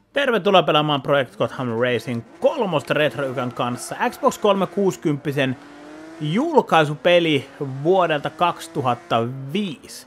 Tervetuloa pelaamaan Project Gotham Racing 3 Retro-Ykan kanssa. Xbox 360 julkaisupeli vuodelta 2005.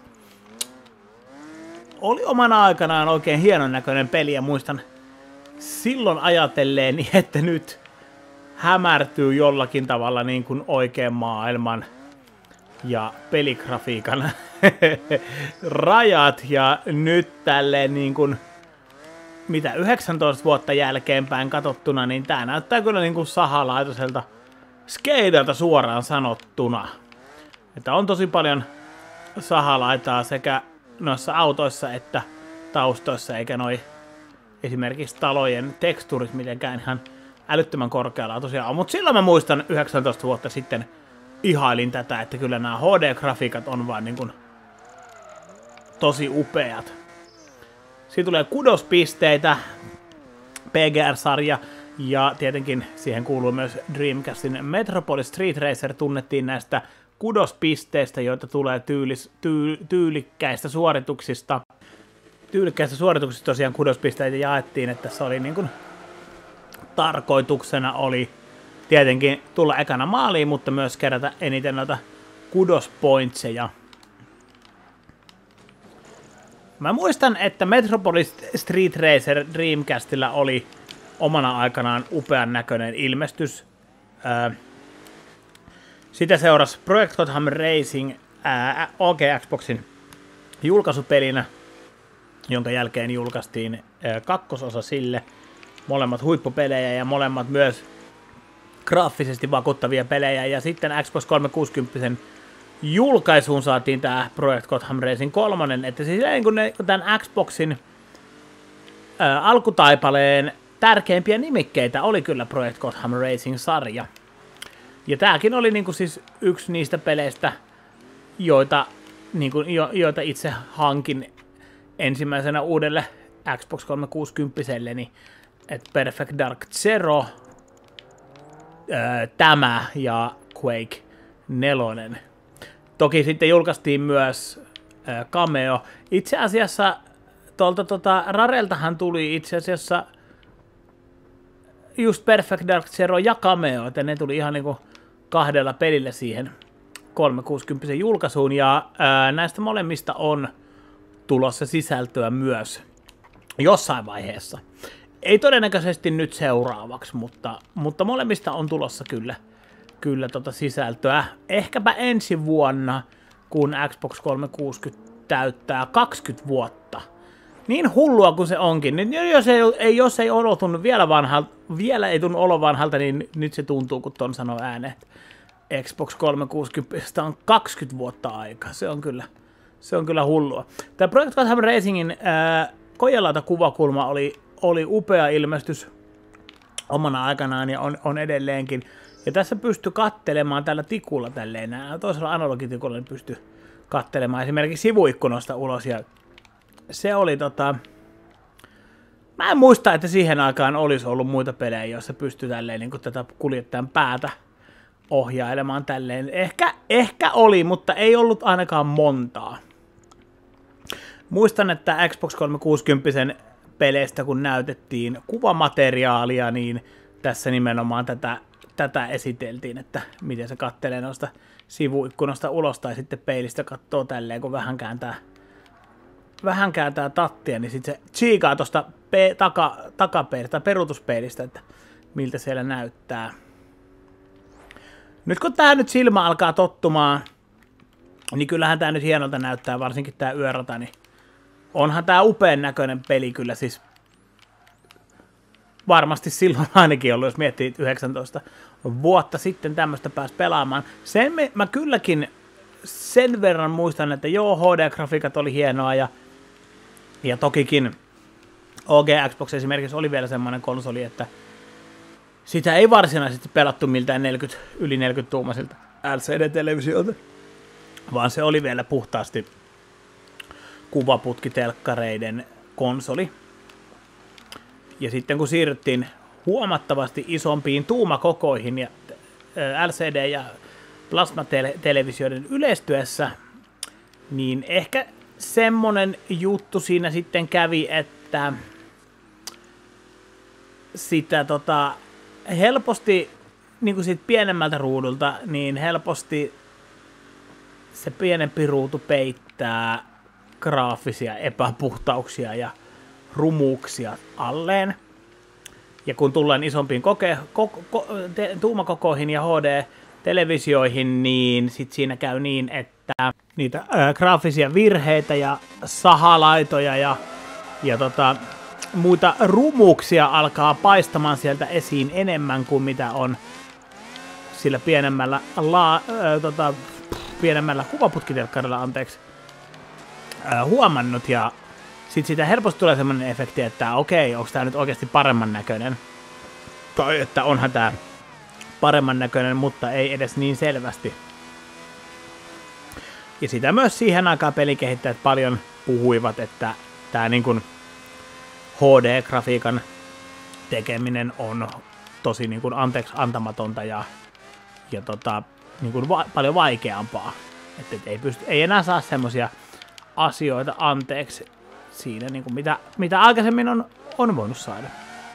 Oli omana aikanaan oikein hienon näköinen peli ja muistan silloin ajatelleeni, että nyt hämärtyy jollakin tavalla niin kuin oikean maailman ja peligrafiikan rajat ja nyt tälleen niin kuin mitä 19 vuotta jälkeenpäin katsottuna, niin tää näyttää kyllä niin kuin sahalaitoselta skeideltä suoraan sanottuna. Että on tosi paljon sahalaitaa sekä noissa autoissa että taustoissa, eikä noi esimerkiksi talojen tekstuurit mitenkään ihan älyttömän korkealla tosiaan. Mutta silloin mä muistan 19 vuotta sitten ihailin tätä, että kyllä nämä HD-grafiikat on vaan niin kuin tosi upeat. Siitä tulee kudospisteitä, PGR-sarja, ja tietenkin siihen kuuluu myös Dreamcastin Metropolis Street Racer, tunnettiin näistä kudospisteistä, joita tulee tyylikkäistä suorituksista. Tyylikkäistä suorituksista tosiaan kudospisteitä jaettiin, että tässä oli niin kuin tarkoituksena oli tietenkin tulla ekana maaliin, mutta myös kerätä eniten noita kudospointseja. Mä muistan, että Metropolis Street Racer Dreamcastilla oli omana aikanaan upean näköinen ilmestys. Sitä seurasi Project Gotham Racing OG Xboxin julkaisupelinä, jonka jälkeen julkaistiin kakkososa sille. Molemmat huippupelejä ja molemmat myös graafisesti vakuuttavia pelejä. Ja sitten Xbox 360 julkaisuun saatiin tämä Project Gotham Racing 3, että siis tämän Xboxin alkutaipaleen tärkeimpiä nimikkeitä oli kyllä Project Gotham Racing-sarja. Ja tämäkin oli niin kuin siis yksi niistä peleistä, joita itse hankin ensimmäisenä uudelle Xbox 360-selleni, että Perfect Dark Zero, tämä ja Quake 4. Toki sitten julkaistiin myös Cameo. Itse asiassa tuolta Rareltahan tuli itse asiassa just Perfect Dark Zero ja Cameo, että ne tuli ihan niinku kahdella pelillä siihen 360 julkaisuun, ja näistä molemmista on tulossa sisältöä myös jossain vaiheessa. Ei todennäköisesti nyt seuraavaksi, mutta molemmista on tulossa kyllä sisältöä. Ehkäpä ensi vuonna, kun Xbox 360 täyttää 20 vuotta. Niin hullua kuin se onkin, niin jos ei olo tunnu vielä ei tunnu olo vanhalta, niin nyt se tuntuu, kun ton sanoo ääneen. Xbox 360 on 20 vuotta aikaa. Se on kyllä hullua. Tämä Project Gotham Racingin kojelauta kuvakulma oli upea ilmestys omana aikanaan ja on edelleenkin. Ja tässä pystyy kattelemaan tällä tikulla tälleen. Toisella analogitikulla niin pystyy kattelemaan esimerkiksi sivuikkunasta ulos. Ja se oli mä en muista, että siihen aikaan olisi ollut muita pelejä, joissa pystyy tälleen niin kuin tätä kuljettajan päätä ohjailemaan tälleen. Ehkä oli, mutta ei ollut ainakaan montaa. Muistan, että Xbox 360 peleistä, kun näytettiin kuvamateriaalia, niin tässä nimenomaan tätä esiteltiin, että miten se kattelee noista sivuikkunasta ulos tai sitten peilistä katsoo tälleen, kun vähän kääntää tattia, niin sitten se tsiikaa tuosta takapeilistä, peruutuspeilistä, että miltä siellä näyttää. Nyt kun tää nyt silmä alkaa tottumaan, niin kyllähän tää nyt hienolta näyttää, varsinkin tää yörata, niin onhan tää upean näköinen peli kyllä siis. Varmasti silloin ainakin ollut, jos miettii 19 vuotta sitten tämmöistä pääsi pelaamaan. Mä kylläkin sen verran muistan, että joo, HD-grafiikat oli hienoa ja tokikin OG Xbox esimerkiksi oli vielä semmoinen konsoli, että sitä ei varsinaisesti pelattu miltään yli 40-tuumaisilta LCD-televisiolta, vaan se oli vielä puhtaasti kuvaputkitelkkareiden konsoli. Ja sitten kun siirryttiin huomattavasti isompiin tuumakokoihin ja LCD- ja plasmatelevisioiden yleistyessä, niin ehkä semmonen juttu siinä sitten kävi, että sitä helposti, niin kuin siitä pienemmältä ruudulta, niin helposti se pienempi ruutu peittää graafisia epäpuhtauksia ja rumuuksia alleen. Ja kun tullaan isompiin tuumakokoihin ja HD-televisioihin, niin sit siinä käy niin, että niitä graafisia virheitä ja sahalaitoja ja muita rumuuksia alkaa paistamaan sieltä esiin enemmän kuin mitä on sillä pienemmällä kuvaputkitelkkarilla huomannut. Ja sitten siitä helposti tulee semmoinen efekti, että okei, onko tämä nyt oikeasti paremman näköinen? Tai että onhan tämä paremman näköinen, mutta ei edes niin selvästi. Ja sitä myös siihen aikaan pelikehittäjät paljon puhuivat, että tämä niin kuin HD-grafiikan tekeminen on tosi niin kuin anteeksi antamatonta ja niin kuin paljon vaikeampaa. Että ei enää saa semmoisia asioita anteeksi siinä, niin kuin mitä aikaisemmin on voinut saada.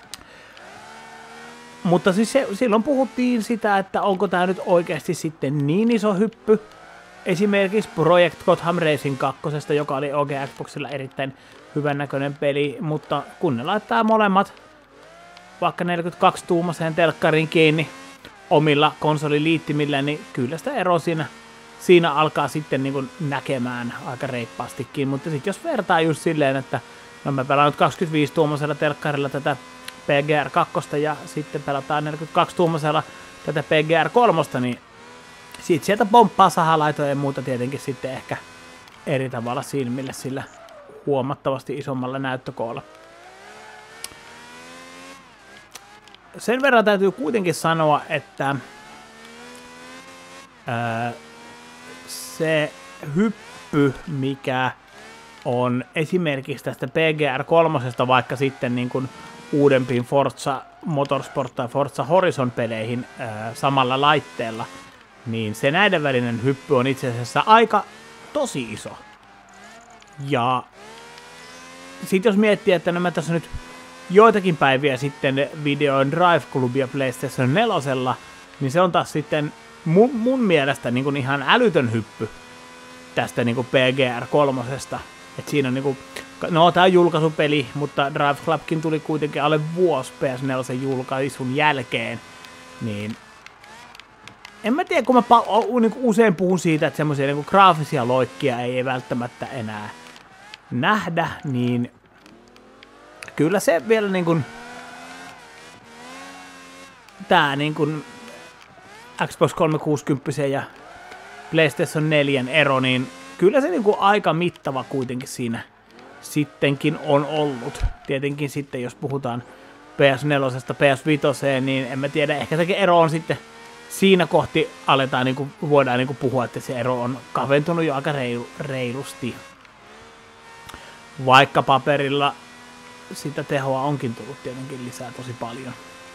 Mutta siis silloin puhuttiin sitä, että onko tämä nyt oikeasti sitten niin iso hyppy. Esimerkiksi Project Gotham Racing 2, joka oli OG Xboxilla erittäin hyvän näköinen peli, mutta kun ne laittaa molemmat vaikka 42-tuumaiseen telkkariin kiinni omilla konsoliliittimillä, niin kyllä sitä eroa siinä alkaa sitten niin kuin näkemään aika reippaastikin. Mutta sitten jos vertaa just silleen, että no mä pelaan nyt 25-tuumaisella telkkarilla tätä PGR 2 ja sitten pelataan 42-tuumaisella tätä PGR 3, niin sieltä pomppaa sahalaitoja ja muuta tietenkin sitten ehkä eri tavalla silmille sillä huomattavasti isommalla näyttökoolla. Sen verran täytyy kuitenkin sanoa, että se hyppy, mikä on esimerkiksi tästä PGR 3, vaikka sitten niin kuin uudempiin Forza Motorsport tai Forza Horizon peleihin samalla laitteella, niin se näiden välinen hyppy on itse asiassa aika tosi iso. Ja sitten jos miettii, että mä tässä nyt joitakin päiviä sitten videoin Drive Clubia PlayStation 4, niin se on taas sitten mun mielestä niin kuin ihan älytön hyppy tästä niin kuin PGR 3. Et siinä on niin kuin, no tää on julkaisupeli, mutta Drive Clubkin tuli kuitenkin alle vuosi PS4 julkaisun jälkeen, niin en mä tiedä, kun mä niin kuin usein puhun siitä, että semmoisia niin kuin graafisia loikkia ei välttämättä enää nähdä, niin kyllä se vielä niin kuin tää niin kuin Xbox 360 ja PlayStation 4 ero, niin kyllä se niin kuin aika mittava kuitenkin siinä sittenkin on ollut. Tietenkin sitten, jos puhutaan PS4, PS5, niin en mä tiedä, ehkä sekin ero on sitten siinä kohti aletaan, niin kuin, voidaan niin kuin puhua, että se ero on kaventunut jo aika reilusti. Vaikka paperilla sitä tehoa onkin tullut tietenkin lisää tosi paljon.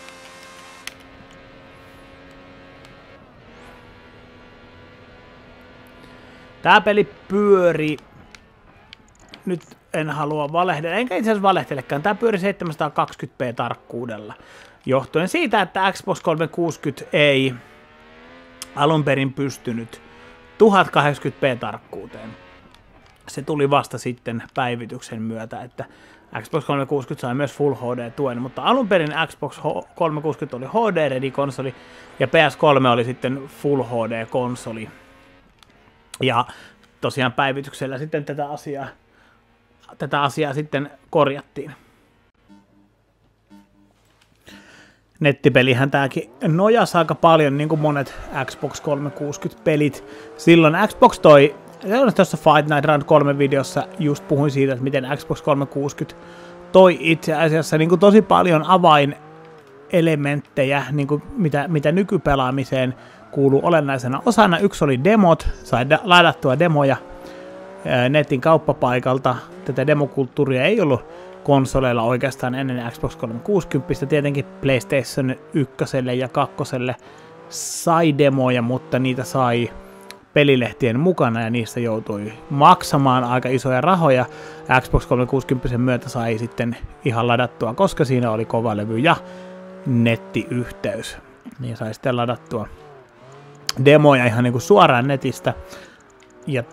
Tää peli pyöri, nyt en halua valehdella, enkä itse asiassa valehtelekaan, tää pyöri 720p tarkkuudella. Johtuen siitä, että Xbox 360 ei alun perin pystynyt 1080p tarkkuuteen. Se tuli vasta sitten päivityksen myötä, että Xbox 360 sai myös Full HD-tuen, mutta alun perin Xbox 360 oli HD-ready-konsoli ja PS3 oli sitten Full HD-konsoli. Ja tosiaan päivityksellä sitten tätä asiaa sitten korjattiin. Nettipelihän tääkin nojasi aika paljon, niin kuin monet Xbox 360-pelit. Silloin Xbox toi, tuossa Fight Night Round 3 videossa just puhuin siitä, että miten Xbox 360 toi itse asiassa niin kuin tosi paljon avainelementtejä, niin kuin mitä nykypelaamiseen kuuluu olennaisena osana. Yksi oli demot, sai ladattua demoja netin kauppapaikalta. Tätä demokulttuuria ei ollut konsoleilla oikeastaan ennen Xbox 360. Tietenkin PlayStation 1 ja 2 sai demoja, mutta niitä sai pelilehtien mukana ja niistä joutui maksamaan aika isoja rahoja. Xbox 360 myötä sai sitten ihan ladattua, koska siinä oli kovalevy ja nettiyhteys. Niin sai sitten ladattua demoja ihan niin kuin suoraan netistä. Ja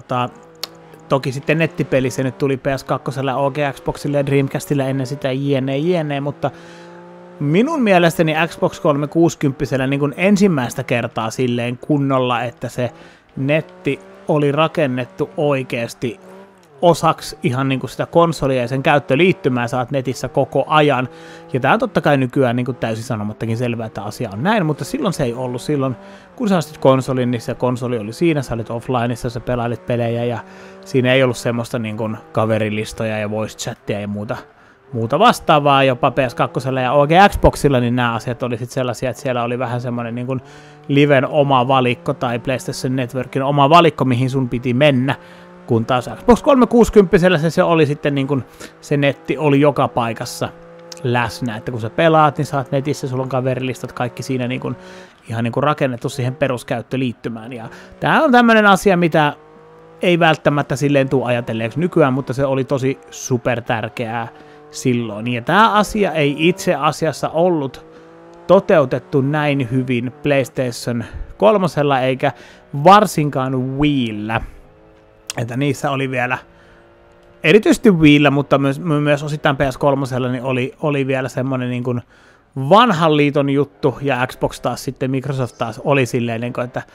toki sitten nettipeli se nyt tuli PS2, OG Xboxille ja Dreamcastille ennen sitä jne, mutta minun mielestäni Xbox 360 niin kuin ensimmäistä kertaa silleen kunnolla, että se netti oli rakennettu oikeasti osaksi ihan niin kuin sitä konsolia ja sen käyttöliittymää saat netissä koko ajan. Ja tämä on totta kai nykyään niin kuin täysin sanomattakin selvää, että asia on näin, mutta silloin se ei ollut. Silloin kun sä ostit konsolin, niin se konsoli oli siinä, sä olit offlineissa, sä pelailit pelejä ja siinä ei ollut semmoista niin kuin kaverilistoja ja voice chattia ja muuta vastaavaa. Jopa PS2 ja OG Xboxilla niin nämä asiat oli sitten sellaisia, että siellä oli vähän semmoinen niin kuin Liven oma valikko tai PlayStation Networkin oma valikko, mihin sun piti mennä. Kun taas Xbox 360 se oli sitten niin kuin se netti oli joka paikassa läsnä, että kun sä pelaat, niin sä oot netissä, sulla on kaverilistat, kaikki siinä niin kuin, ihan niin kuin rakennettu siihen peruskäyttöliittymään. Ja tää on tämmönen asia, mitä ei välttämättä silleen tule ajatelleeksi nykyään, mutta se oli tosi super tärkeää silloin. Ja tää asia ei itse asiassa ollut toteutettu näin hyvin PlayStation 3 eikä varsinkaan Wiillä. Että niissä oli vielä, erityisesti Wiillä, mutta myös osittain PS3, niin oli vielä semmoinen niin kuin vanhan liiton juttu, ja Xbox taas sitten, Microsoft taas oli silleen, niin kuin, että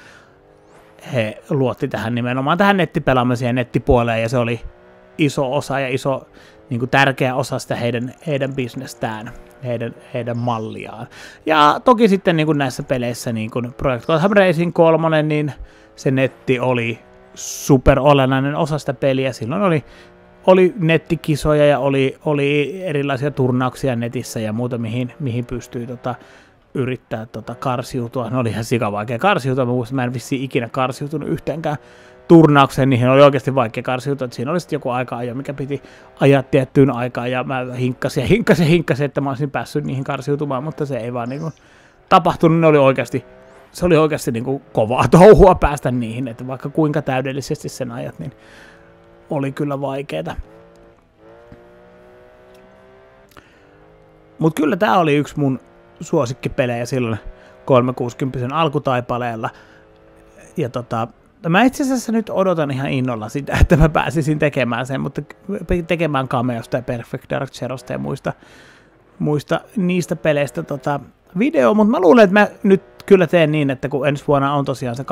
he luotti tähän nimenomaan tähän nettipelaamiseen ja nettipuoleen, ja se oli iso osa ja iso niin kuin tärkeä osa sitä heidän bisnestään, heidän malliaan. Ja toki sitten niin kuin näissä peleissä, niin kuin Project Gotham Racing 3, niin se netti oli super olennainen osa sitä peliä. Silloin oli nettikisoja ja oli erilaisia turnauksia netissä ja muuta, mihin pystyi yrittää karsiutua. Ne oli ihan sikavaikea karsiutua. Mä en vissiin ikinä karsiutunut yhteenkään turnaukseen, niihin oli oikeasti vaikea karsiutua. Että siinä oli sitten joku aika-ajo, mikä piti ajaa tiettyyn aikaan, ja mä hinkkasin, että mä olisin päässyt niihin karsiutumaan, mutta se ei vaan niin kuin tapahtunut. Se oli oikeasti niin kuin kovaa touhua päästä niihin, että vaikka kuinka täydellisesti sen ajat, niin oli kyllä vaikeeta. Mutta kyllä tää oli yksi mun suosikkipelejä silloin 360 alkutaipaleella. Ja mä itse asiassa nyt odotan ihan innolla sitä, että mä pääsisin tekemään sen, mutta tekemään Cameosta ja Perfect Dark Zerosta ja muista niistä peleistä video, mutta mä luulen, että mä nyt kyllä teen niin, että kun ensi vuonna on tosiaan se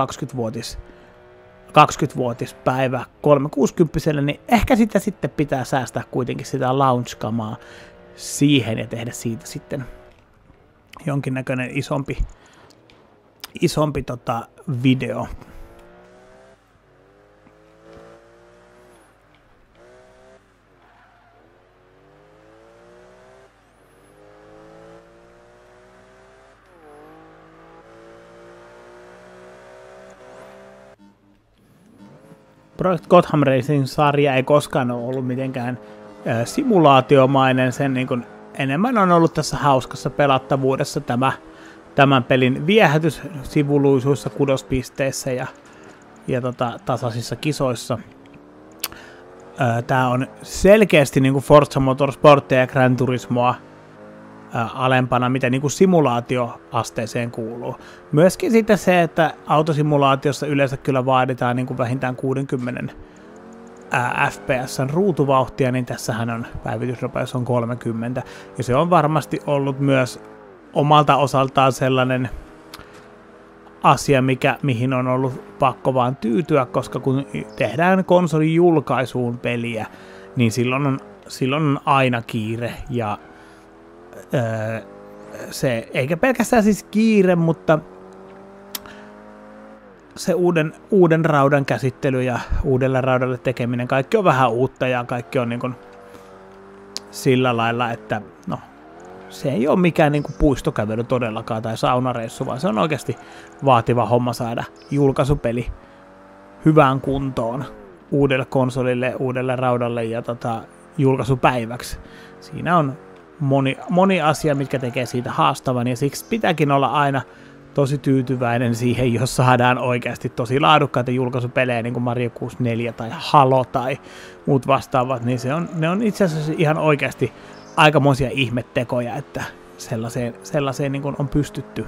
20-vuotispäivä 360, niin ehkä sitä sitten pitää säästää kuitenkin sitä launch-kamaa siihen ja tehdä siitä sitten jonkinnäköinen isompi video. Project Gotham Racing-sarja ei koskaan ole ollut mitenkään simulaatiomainen, sen niin kuin enemmän on ollut tässä hauskassa pelattavuudessa tämän pelin viehätys sivuluisuissa, kudospisteissä ja tasaisissa kisoissa. Tää on selkeästi niin kuin Forza Motorsportia ja Gran Turismoa alempana, mitä niin kuin simulaatioasteeseen kuuluu. Myöskin sitten se, että autosimulaatiossa yleensä kyllä vaaditaan niin kuin vähintään 60 FPS:n ruutuvauhtia, niin tässähän on päivitysnopeus on 30, ja se on varmasti ollut myös omalta osaltaan sellainen asia, mihin on ollut pakko vaan tyytyä, koska kun tehdään konsolin julkaisuun peliä, niin silloin on aina kiire, ja se, eikä pelkästään siis kiire, mutta se uuden raudan käsittely ja uudelle raudalle tekeminen, kaikki on vähän uutta ja kaikki on niin kuin sillä lailla, että no, se ei ole mikään niin kuin puistokävely todellakaan tai saunareissu, vaan se on oikeasti vaativa homma saada julkaisupeli hyvään kuntoon uudelle konsolille, uudelle raudalle ja julkaisupäiväksi. Siinä on moni asia, mitkä tekee siitä haastavan, ja siksi pitääkin olla tosi tyytyväinen siihen, jos saadaan oikeasti tosi laadukkaita julkaisupelejä, niin kuin Mario 64 tai Halo tai muut vastaavat, niin ne on itse asiassa ihan oikeasti aikamoisia ihmettekoja, että sellaiseen niin kuin on pystytty.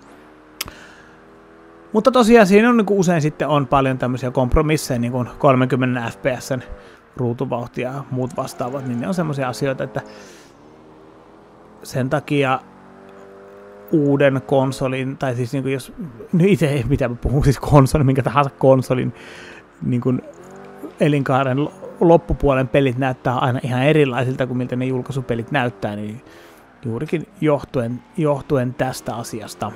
Mutta tosiaan siinä on niin kuin usein sitten on paljon tämmöisiä kompromisseja, niin kuin 30 fps:n ruutuvauhtia ja muut vastaavat, niin ne on semmoisia asioita, että sen takia uuden konsolin, tai siis niin kuin jos, no itse mitä mä puhun, siis konsolin, minkä tahansa konsolin niin kuin elinkaaren loppupuolen pelit näyttää aina ihan erilaisilta kuin miltä ne julkaisupelit näyttää, niin juurikin johtuen tästä asiasta.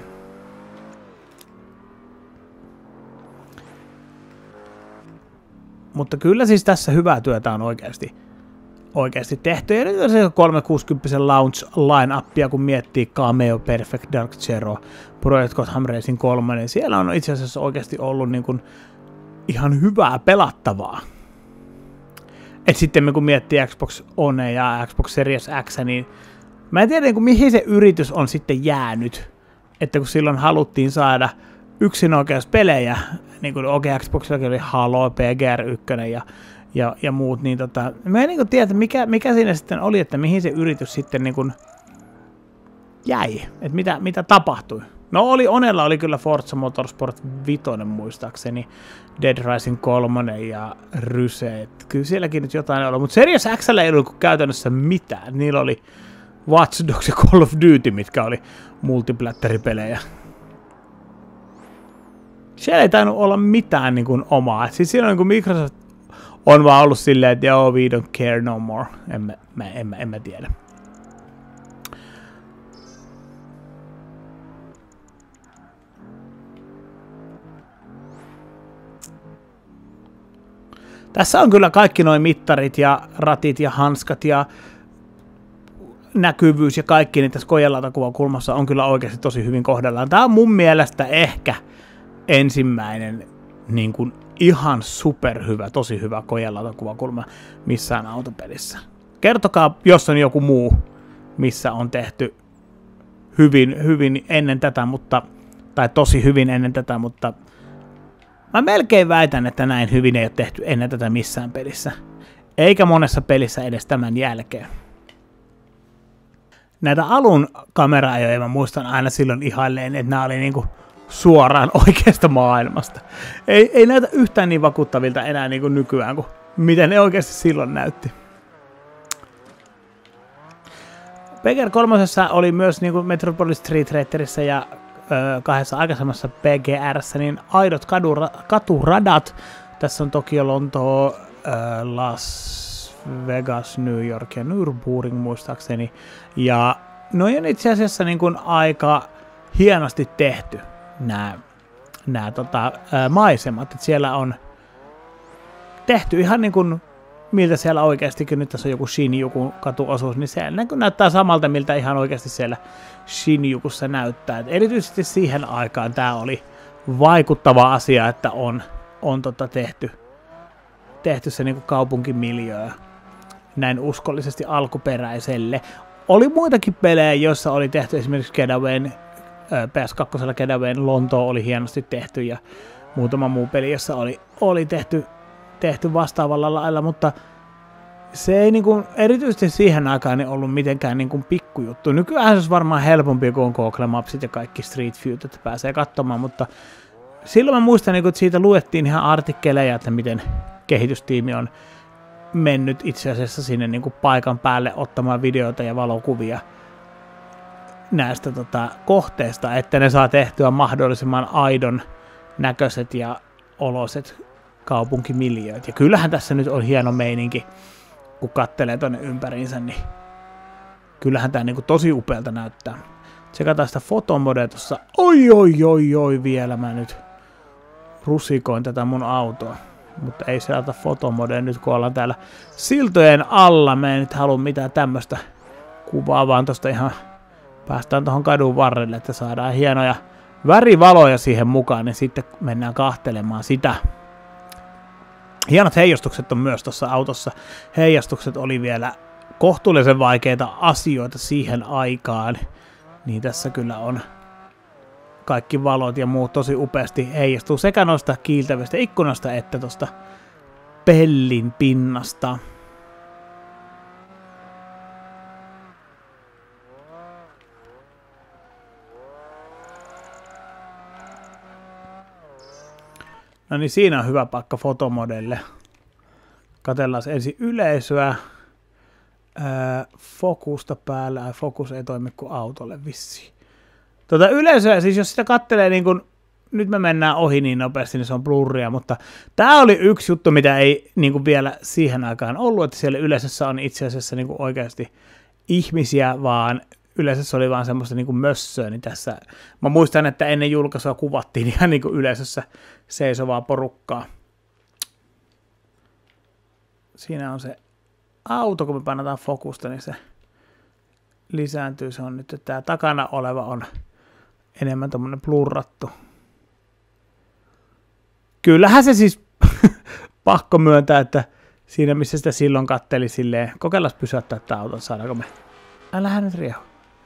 Mutta kyllä siis tässä hyvää työtä on oikeasti tehty. Ja nyt on se 360 launch line-upia, kun miettii Cameo, Perfect Dark Zero, Project Gotham Racing 3, niin siellä on itse asiassa oikeasti ollut niin kuin ihan hyvää pelattavaa. Et sitten kun miettii Xbox One ja Xbox Series X, niin mä en tiedä, mihin se yritys on sitten jäänyt. Että kun silloin haluttiin saada yksinoikeuspelejä, niin kuin Xboxilla oli Halo, PGR1 ja muut, niin mä en niin tiedä, mikä siinä sitten oli, että mihin se yritys sitten niin kuin jäi, että mitä tapahtui. No Onella oli kyllä Forza Motorsport 5 muistaakseni, Dead Rising 3 ja Ryse, kyllä sielläkin nyt jotain oli, mutta Series X:llä ei ollut käytännössä mitään, niillä oli Watch Dogs ja Call of Duty, mitkä oli multiplatteripelejä. Siellä ei tainnut olla mitään niin kuin omaa. Siis siinä on niin kuin Microsoft on vaan ollut silleen, että joo, we don't care no more. En mä tiedä. Tässä on kyllä kaikki nuo mittarit ja ratit ja hanskat ja näkyvyys ja kaikki, niin tässä kojelautakuvakulmassa on kyllä oikeasti tosi hyvin kohdallaan. Tämä on mun mielestä ehkä ensimmäinen niin kuin ihan superhyvä, tosi hyvä kojelautakuvakulma missään autopelissä. Kertokaa, jos on joku muu, missä on tehty hyvin ennen tätä, tai tosi hyvin ennen tätä, mutta mä melkein väitän, että näin hyvin ei ole tehty ennen tätä missään pelissä. Eikä monessa pelissä edes tämän jälkeen. Näitä alun kamera-ajoja mä muistan aina silloin ihailleen, että nämä oli niinku suoraan oikeasta maailmasta. Ei näytä yhtään niin vakuuttavilta enää niin kuin nykyään, kuin miten ne oikeasti silloin näytti. PGR 3 oli myös niin kuin Metropolis Street Racerissa ja kahdessa aikaisemmassa PGR:ssä niin aidot katuradat. Tässä on Tokio, Lontoo, Las Vegas, New York ja Nürburgring muistaakseni. Ja noi on itse asiassa niin kuin aika hienosti tehty nämä maisemat. Et siellä on tehty ihan niin kuin miltä siellä oikeastikin, nyt tässä on joku Shinjukun katuosuus, niin se näyttää samalta, miltä ihan oikeasti siellä Shinjukussa näyttää. Et erityisesti siihen aikaan tämä oli vaikuttava asia, että on tehty se niin kuin kaupunkimiljöö näin uskollisesti alkuperäiselle. Oli muitakin pelejä, joissa oli tehty esimerkiksi Getawayn, PS2 Getawayn Lontoo oli hienosti tehty ja muutama muu peli, jossa oli tehty vastaavalla lailla, mutta se ei niinku, erityisesti siihen aikaan ei ollut mitenkään niinku pikkujuttu. Nykyään se olisi varmaan helpompi, kun on Google Mapsit ja kaikki Street Viewt, että pääsee katsomaan, mutta silloin mä muistan, että siitä luettiin ihan artikkeleja, että miten kehitystiimi on mennyt itse asiassa sinne niinku paikan päälle ottamaan videoita ja valokuvia näistä kohteista, että ne saa tehtyä mahdollisimman aidon näköiset ja oloiset kaupunkimiljööt. Ja kyllähän tässä nyt on hieno meininki, kun kattelee tonne ympäriinsä, niin kyllähän tää niinku tosi upealta näyttää. Tsekataan sitä fotomodea tossa. Oi, vielä mä nyt rusikoin tätä mun autoa. Mutta ei sieltä fotomodea nyt, kun ollaan täällä siltojen alla. Mä en nyt halua mitään tämmöstä kuvaa, vaan tosta ihan päästään tuohon kadun varrelle, että saadaan hienoja värivaloja siihen mukaan, niin sitten mennään kahtelemaan sitä. Hienot heijastukset on myös tuossa autossa. Heijastukset oli vielä kohtuullisen vaikeita asioita siihen aikaan, niin tässä kyllä on kaikki valot ja muut tosi upeasti heijastuu sekä noista kiiltävistä ikkunasta että tuosta pellin pinnasta. No niin, siinä on hyvä paikka fotomodelle. Katellaan ensin yleisöä. Fokusta päällä. Fokus ei toimi kuin autolle vissiin. Yleisöä, siis jos sitä kattelee niin kun, nyt me mennään ohi niin nopeasti, niin se on blurria, mutta tää oli yksi juttu, mitä ei niin kun vielä siihen aikaan ollut, että siellä yleisössä on itse asiassa niin kun oikeasti ihmisiä, vaan yleisössä oli vaan semmoista niin kuin mössöä, niin tässä mä muistan, että ennen julkaisua kuvattiin ihan niin kuin yleisössä seisovaa porukkaa. Siinä on se auto, kun me painataan fokusta, niin se lisääntyy. Se on nyt, että tämä takana oleva on enemmän tommonen blurrattu. Kyllähän se siis pakko myöntää, että siinä missä sitä silloin katteli silleen, kokeillaan pysäyttää tämä auto, saadaanko me. Älähän nyt riehu.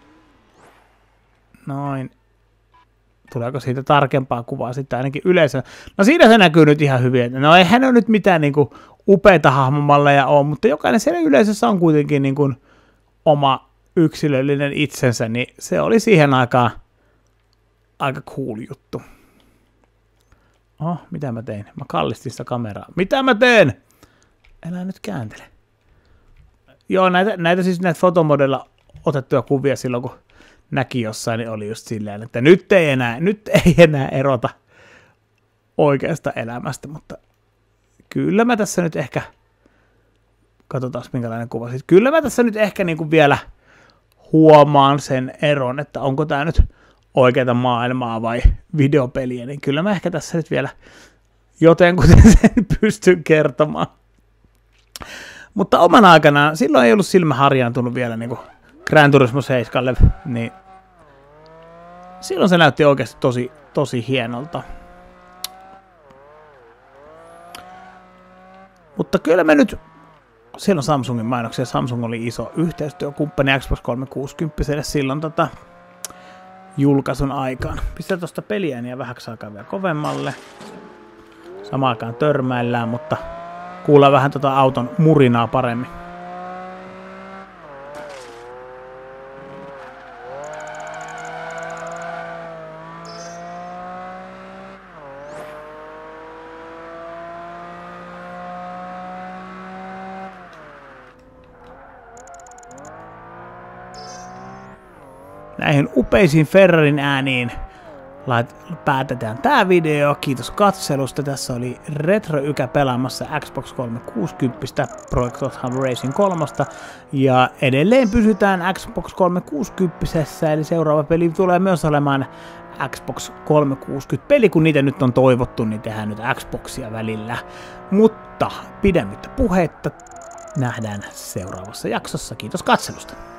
Noin. Tuleeko siitä tarkempaa kuvaa sitten ainakin yleisö? No siinä se näkyy nyt ihan hyvin. No eihän ole nyt mitään niinku upeita hahmomalleja ole, mutta jokainen siellä yleisössä on kuitenkin niinku oma yksilöllinen itsensä, niin se oli siihen aikaan aika cool juttu. Mitä mä tein? Mä kallistin sitä kameraa. Mitä mä teen? Älä nyt kääntele. Joo, näitä fotomodella otettuja kuvia silloin, kun näki jossain, niin oli just silleen, että nyt ei enää erota oikeasta elämästä, mutta kyllä mä tässä nyt ehkä, katsotaan minkälainen kuva, siis kyllä mä tässä nyt ehkä niin kuin vielä huomaan sen eron, että onko tämä nyt oikeata maailmaa vai videopeliä, niin kyllä mä ehkä tässä nyt vielä jotenkuten sen pystyn kertomaan. Mutta oman aikanaan, silloin ei ollut silmä harjaantunut vielä niin kuin Gran Turismo 7, niin silloin se näytti oikeasti tosi hienolta. Mutta kyllä me nyt, silloin Samsungin mainoksia, Samsung oli iso yhteistyökumppani Xbox 360 silloin julkaisun aikaan. Pistetään tuosta peliääniä vähäksi aikaa vielä kovemmalle. Samaan aikaan törmäillään, mutta kuullaan vähän auton murinaa paremmin. Näihin upeisiin Ferrarin ääniin päätetään tämä video. Kiitos katselusta. Tässä oli Retro-Ykä pelaamassa Xbox 360 Project Gotham Racing 3. Ja edelleen pysytään Xbox 360, eli seuraava peli tulee myös olemaan Xbox 360 peli, kun niitä nyt on toivottu, niin tehdään nyt Xboxia välillä. Mutta pidemmittä puheitta nähdään seuraavassa jaksossa. Kiitos katselusta.